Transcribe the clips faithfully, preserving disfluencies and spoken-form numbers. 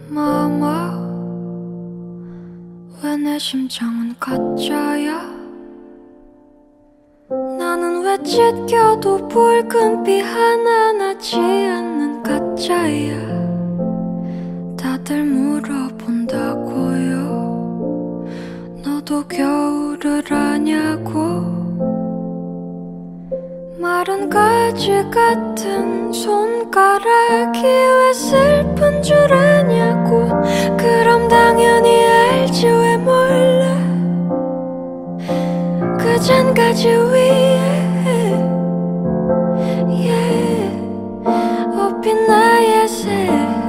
마마 왜 내 심장은 가짜야? 나는 왜 찢겨도 붉은빛 하나 나지 않는 가짜야? 다들 물어본다고요. 너도 겨울을 아냐고. 마른 가지 같은 손가락이 왜 슬픈 줄 아냐고. 그럼 당연히 알지 왜 몰라. 그 잔가지 위에 yeah, 업힌 나의 새.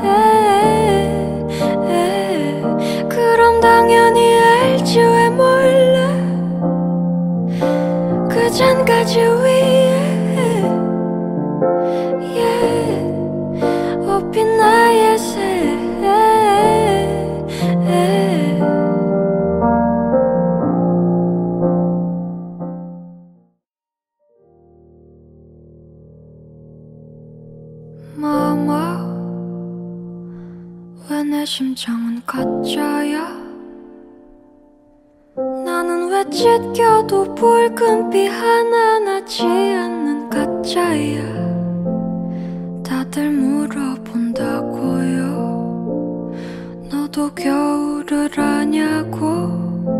그럼 당연히 알지 왜 몰라. 그 잔가지 위에 yeah, 업힌 나의 새. 마마 왜 내 심장은 가짜야? 나는 왜 찢겨도 붉은빛 하나 나지 않는 가짜야? 다들 물어본다고요. 너도 겨울을 아냐고.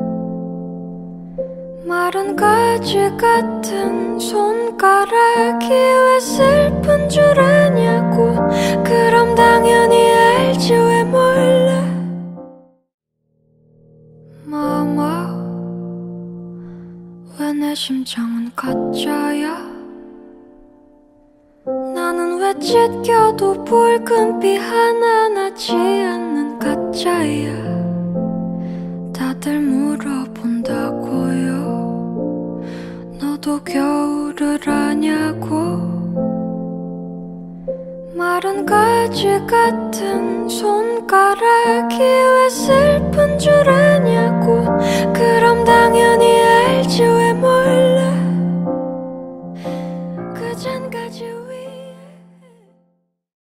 마른 가지 같은 손가락이 왜 슬픈 줄 아냐고. 그럼 당연히 알지 왜 몰라. 마마 왜 내 심장은 가짜야? 나는 왜 찢겨도 붉은빛 하나 나지 않는 가짜야? 다들 물어본다고요. 너도 겨울을 아냐고. 마른 가지 같은 손가락이 왜 슬픈 줄 아냐고. 그